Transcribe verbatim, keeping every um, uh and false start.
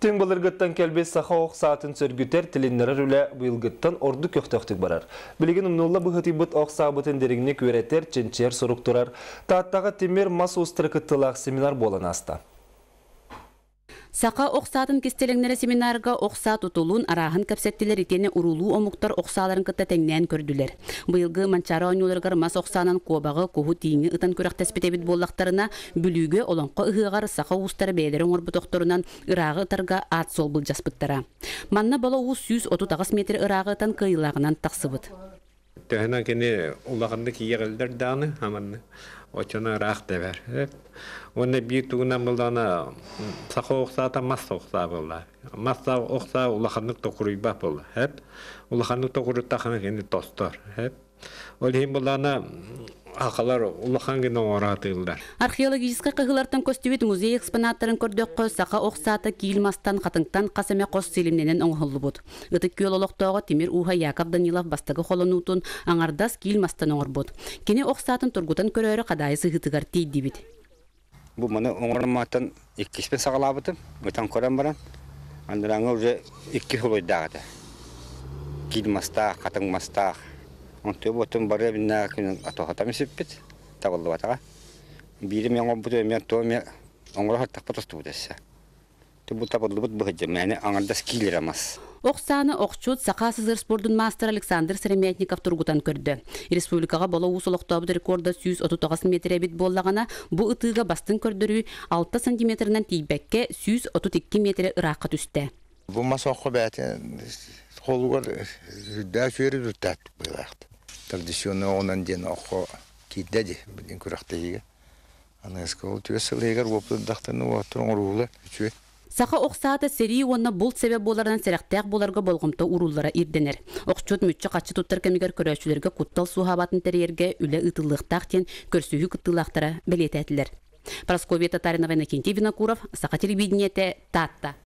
Тен балыргыттан келбес саха оқ саатын сөргүтер тиленнерер үле бұйылгыттан орду көқтөқтік барар. Білеген ұмнула бұхыты бұт оқ сабытын дерегіне көретер, ченчер сұрық тұрар. Тааттағы темер мас ұстырқыттылақ семинар болан аста. Сақа оқсатын кестелеңнері семинарға оқса тұтылуын арағын кәпсеттілер етені ұрулу омуқтар оқсаларын кітті тәңнен көрділер. Бұйылғы манчара ойнуларғар мас оқсанан қобағы қоғу тиіңі ұтан көріқтеспетебет боллақтарына бүліге олонқы ұғығар сақа ұстары бәйлерін орбытоқтарынан ұрағы ұтарға ат сол бұл жаспыттара. Манна бала ұз жүз отыз ағыз метр ұрағы ұтан қиылағынан тақсыбыт. Тәһенә кене уллағынды киегелдер даны, аманны. Очона рах девер. Оны бир тугунан булдана саха оқсата мас оқса булла. Масса оқса уллағынды токурыйба булла. Хеп уллағынды токуры таханы кене тостор. Хеп ол хем булдана ақалар уллахангын оратылдар. Археологический кыгылартан көстүбүт музей экспонаттарын көрдөккө сака оксаты киилмастан катыңтан касаме кос селимненен оңголлубут. Ытык көл олоктоого Тимир Уха Яков Данилов бастагы холонутун аңардас киилмастан оңорбут. Кене оксатын тургутан көрөрө кадайы сыгытыгар тийдибит. Бу маны оңорматтан иккиспен сагалабытым, өтөн көрөн баран. Андыраңы уже икки холойдагы. Киилмаста, катыңмаста онтой ботун бары бинна күн атохатам сиппит табылды батага. Бири мен обуту мен то мен оңгор хаттак потосту десе. Тубу табылды бут быгы мени аңардас килерамас. Оксаны окчут сака сызыр спордун мастер Александр Сереметников тургутан көрдү. Республикага бола усулуктабы рекорда жүз отуз тогуз метр бит боллагана бу ытыга бастын көрдүрүү алты сантиметрден тийбекке жүз отуз эки метр ыракка түстө. Бу масоққа бәте холугар да сүйрүп үтәт булакты. Традиционный онан ден оқо кидеди бидин күрәктәге. Аны скол төсөлегәр бопты дактаны отрон рулы үчү. Саха оксата сери онна бул себеп болардан серектәк боларга болгымта уруллара ирденер. Окчут мүччө качы туттар кемигер көрөчүлөргө куттал сухабатын терьерге үле ытылыктак тен көрсүгү кыттылактара белетәтләр. Прасковья Татаринова, Иннокентий Винокуров, Саха телевидениете, Татта.